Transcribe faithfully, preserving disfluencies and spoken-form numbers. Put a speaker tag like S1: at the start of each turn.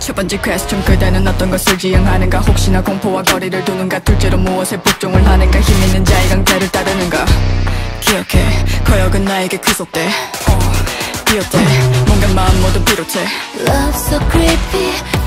S1: 첫 번째 퀘스천 그대는 어떤 것을 지향하는가 혹시나 공포와 거리를 두는가 둘째로 무엇에 복종을 하는가 힘 있는 자의 강제를 따르는가 기억해 거역은 나에게 구속돼 어, 비었대 뭔가 마음 모두 비롯해
S2: Love so creepy